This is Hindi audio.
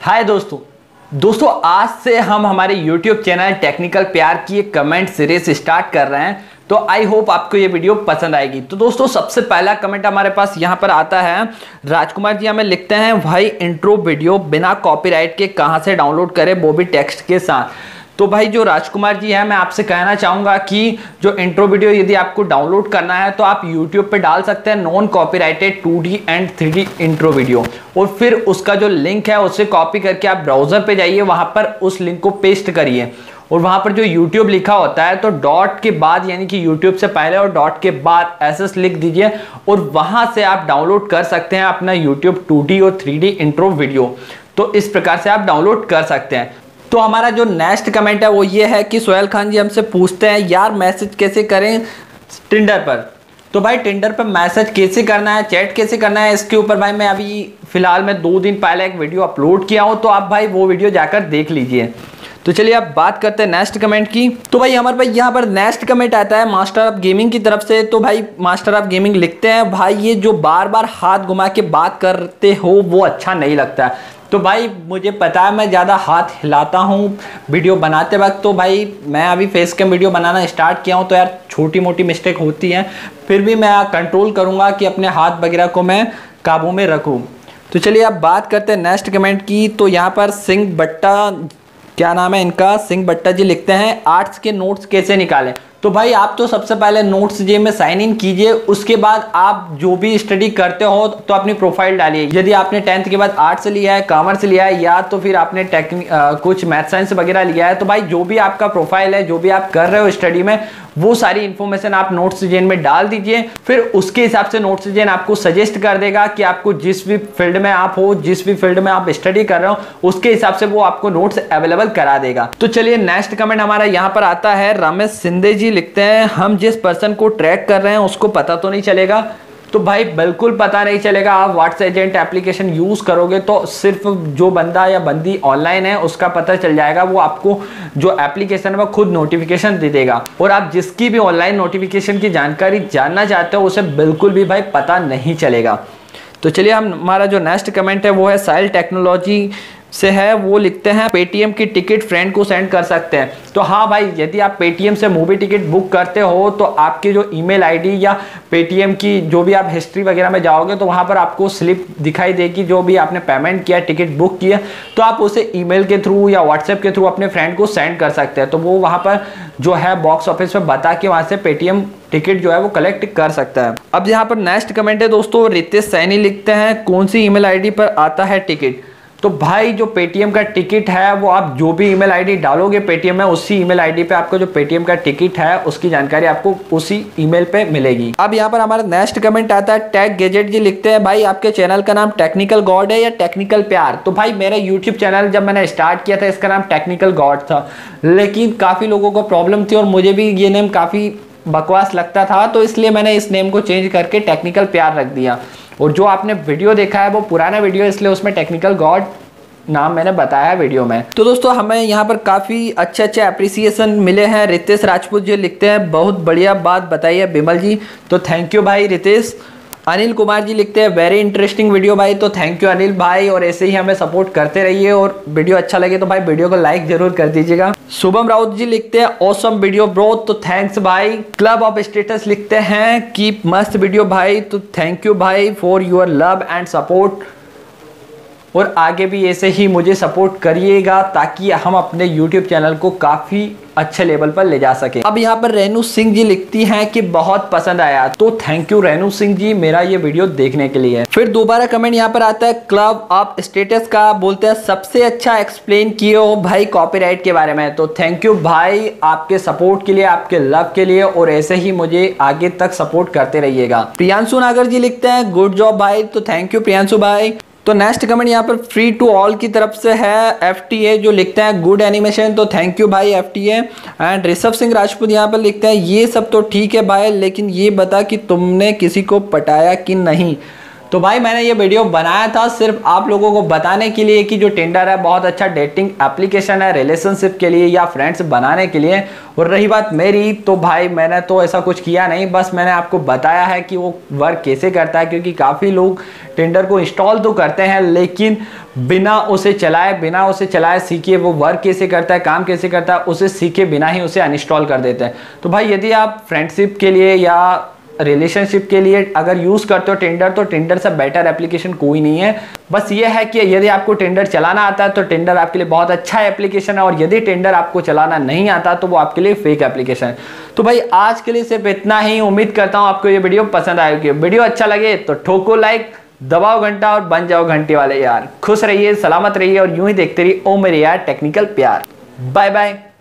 हाय दोस्तों आज से हम हमारे YouTube चैनल टेक्निकल प्यार की एक कमेंट सीरीज स्टार्ट कर रहे हैं। तो आई होप आपको ये वीडियो पसंद आएगी। तो दोस्तों सबसे पहला कमेंट हमारे पास यहाँ पर आता है, राजकुमार जी हमें लिखते हैं, भाई इंट्रो वीडियो बिना कॉपीराइट के कहाँ से डाउनलोड करें, वो भी टेक्स्ट के साथ। तो भाई जो राजकुमार जी है, मैं आपसे कहना चाहूँगा कि जो इंट्रो वीडियो यदि आपको डाउनलोड करना है तो आप YouTube पे डाल सकते हैं non copyrighted 2D and 3D intro video, और फिर उसका जो लिंक है उसे कॉपी करके आप ब्राउजर पे जाइए, वहाँ पर उस लिंक को पेस्ट करिए और वहाँ पर जो YouTube लिखा होता है तो डॉट के बाद यानी कि YouTube से पहले और डॉट के बाद SS लिख दीजिए और वहाँ से आप डाउनलोड कर सकते हैं अपना YouTube 2D और 3D इंट्रो वीडियो। तो इस प्रकार से आप डाउनलोड कर सकते हैं। तो हमारा जो नेक्स्ट कमेंट है वो ये है कि सोहेल खान जी हमसे पूछते हैं, यार मैसेज कैसे करें टिंडर पर। तो भाई टिंडर पर मैसेज कैसे करना है, चैट कैसे करना है, इसके ऊपर भाई मैं अभी फिलहाल में 2 दिन पहले एक वीडियो अपलोड किया हूँ, तो आप भाई वो वीडियो जाकर देख लीजिए। तो चलिए अब बात करते हैं नेक्स्ट कमेंट की। तो भाई हमारे भाई यहाँ पर नेक्स्ट कमेंट आता है मास्टर ऑफ गेमिंग की तरफ से। तो भाई मास्टर ऑफ गेमिंग लिखते हैं, भाई ये जो बार बार हाथ घुमा के बात करते हो वो अच्छा नहीं लगता। तो भाई मुझे पता है मैं ज़्यादा हाथ हिलाता हूँ वीडियो बनाते वक्त, तो भाई मैं अभी फेस कैम वीडियो बनाना स्टार्ट किया हूँ तो यार छोटी मोटी मिस्टेक होती हैं, फिर भी मैं कंट्रोल करूँगा कि अपने हाथ वगैरह को मैं काबू में रखूँ। तो चलिए अब बात करते हैं नेक्स्ट कमेंट की। तो यहाँ पर सिंह बट्टा, क्या नाम है इनका, सिंह बट्टा जी लिखते हैं, आर्ट्स के नोट्स कैसे निकालें। तो भाई आप तो सबसे पहले नोट्स जे में साइन इन कीजिए, उसके बाद आप जो भी स्टडी करते हो तो अपनी प्रोफाइल डालिए। यदि आपने 10th के बाद आर्ट्स लिया है, कॉमर्स लिया है, या तो फिर आपने कुछ मैथ साइंस वगैरह लिया है, तो भाई जो भी आपका प्रोफाइल है, जो भी आप कर रहे हो स्टडी में, वो सारी इन्फॉर्मेशन आप नोट्स जेन में डाल दीजिए। फिर उसके हिसाब से नोट्स जेन आपको सजेस्ट कर देगा कि आपको जिस भी फील्ड में आप हो, जिस भी फील्ड में आप स्टडी कर रहे हो, उसके हिसाब से वो आपको नोट्स अवेलेबल करा देगा। तो चलिए नेक्स्ट कमेंट हमारा यहाँ पर आता है, रमेश सिंधे जी लिखते हैं, हम जिस पर्सन को ट्रैक कर रहे हैं उसको पता तो नहीं चलेगा। तो भाई बिल्कुल पता नहीं चलेगा। आप व्हाट्स एजेंट एप्लीकेशन यूज करोगे तो सिर्फ जो बंदा या बंदी ऑनलाइन है उसका पता चल जाएगा, वो आपको जो एप्लीकेशन है वो खुद नोटिफिकेशन दे देगा, और आप जिसकी भी ऑनलाइन नोटिफिकेशन की जानकारी जानना चाहते हो उसे बिल्कुल भी भाई पता नहीं चलेगा। तो चलिए हमारा जो नेक्स्ट कमेंट है वो है साइल टेक्नोलॉजी से है, वो लिखते हैं, पेटीएम की टिकट फ्रेंड को सेंड कर सकते हैं। तो हाँ भाई, यदि आप पेटीएम से मूवी टिकट बुक करते हो तो आपकी जो ईमेल आईडी या पेटीएम की जो भी आप हिस्ट्री वगैरह में जाओगे तो वहाँ पर आपको स्लिप दिखाई देगी, जो भी आपने पेमेंट किया, टिकट बुक किया, तो आप उसे ईमेल के थ्रू या व्हाट्सएप के थ्रू अपने फ्रेंड को सेंड कर सकते हैं। तो वो वहाँ पर जो है बॉक्स ऑफिस में बता के वहाँ से पेटीएम टिकट जो है वो कलेक्ट कर सकता है। अब यहाँ पर नेक्स्ट कमेंट है दोस्तों, रितेश सैनी लिखते हैं, कौन सी ईमेल आईडी पर आता है टिकट। तो भाई जो पेटीएम का टिकट है वो आप जो भी ईमेल आईडी डालोगे पेटीएम में, उसी ईमेल आईडी पे आपका जो पेटीएम का टिकट है उसकी जानकारी आपको उसी ईमेल पे मिलेगी। अब यहाँ पर हमारा नेक्स्ट कमेंट आता है, टेक गैजेट जी लिखते हैं, भाई आपके चैनल का नाम टेक्निकल गॉड है या टेक्निकल प्यार। तो भाई मेरा यूट्यूब चैनल जब मैंने स्टार्ट किया था इसका नाम टेक्निकल गॉड था, लेकिन काफ़ी लोगों को प्रॉब्लम थी और मुझे भी ये नेम काफ़ी बकवास लगता था, तो इसलिए मैंने इस नेम को चेंज करके टेक्निकल प्यार रख दिया। और जो आपने वीडियो देखा है वो पुराना वीडियो, इसलिए उसमें टेक्निकल गॉड नाम मैंने बताया है वीडियो में। तो दोस्तों हमें यहाँ पर काफ़ी अच्छे अप्रिसिएशन मिले हैं। रितेश राजपूत जी लिखते हैं, बहुत बढ़िया बात बताई है बिमल जी, तो थैंक यू भाई रितेश। अनिल कुमार जी लिखते हैं, वेरी इंटरेस्टिंग वीडियो भाई, तो थैंक यू अनिल भाई, और ऐसे ही हमें सपोर्ट करते रहिए, और वीडियो अच्छा लगे तो भाई वीडियो को लाइक जरूर कर दीजिएगा। शुभम राउत जी लिखते हैं, ऑसम वीडियो ब्रो, तो थैंक्स भाई। क्लब ऑफ स्टेटस लिखते हैं, कीप मस्त वीडियो भाई, तो थैंक यू भाई for your love and support, और आगे भी ऐसे ही मुझे सपोर्ट करिएगा ताकि हम अपने YouTube चैनल को काफ़ी अच्छे लेवल पर ले जा सके। अब यहाँ पर रेनू सिंह जी लिखती हैं कि बहुत पसंद आया, तो थैंक यू रेनू सिंह जी मेरा ये वीडियो देखने के लिए। फिर दोबारा कमेंट यहाँ पर आता है, क्लब ऑफ स्टेटस का, बोलते हैं सबसे अच्छा एक्सप्लेन किए हो भाई कॉपीराइट के बारे में। तो थैंक यू भाई आपके सपोर्ट के लिए, आपके लव के लिए, और ऐसे ही मुझे आगे तक सपोर्ट करते रहिएगा। प्रियांशु नागर जी लिखते हैं, गुड जॉब भाई, तो थैंक यू प्रियांशु भाई। तो नेक्स्ट कमेंट यहाँ पर फ्री टू ऑल की तरफ से है, FTA जो लिखते हैं, गुड एनिमेशन, तो थैंक यू भाई FTA। एंड ऋषभ सिंह राजपूत यहाँ पर लिखते हैं, ये सब तो ठीक है भाई, लेकिन ये बता कि तुमने किसी को पटाया कि नहीं। तो भाई मैंने ये वीडियो बनाया था सिर्फ आप लोगों को बताने के लिए कि जो टिंडर है बहुत अच्छा डेटिंग एप्लीकेशन है रिलेशनशिप के लिए या फ्रेंड्स बनाने के लिए। और रही बात मेरी, तो भाई मैंने तो ऐसा कुछ किया नहीं, बस मैंने आपको बताया है कि वो वर्क कैसे करता है, क्योंकि काफ़ी लोग टिंडर को इंस्टॉल तो करते हैं लेकिन बिना उसे चलाए सीखे वो वर्क कैसे करता है, काम कैसे करता है, उसे सीखे बिना ही उसे अनइंस्टॉल कर देते हैं। तो भाई यदि आप फ्रेंडशिप के लिए या रिलेशनशिप के लिए अगर यूज करते हो टिंडर, तो टिंडर से बेटर एप्लीकेशन कोई नहीं है। बस ये है कि यदि आपको टिंडर चलाना आता है तो टिंडर आपके लिए बहुत अच्छा एप्लीकेशन है, और यदि टिंडर आपको चलाना नहीं आता तो वो आपके लिए फेक एप्लीकेशन है। तो भाई आज के लिए सिर्फ इतना ही। उम्मीद करता हूं आपको ये वीडियो पसंद आएगी। वीडियो अच्छा लगे तो ठोको लाइक, दबाओ घंटा और बन जाओ घंटे वाले यार। खुश रहिए, सलामत रहिए और यूं ही देखते रहिए ओ मेरे यार टेक्निकल प्यार। Bye bye.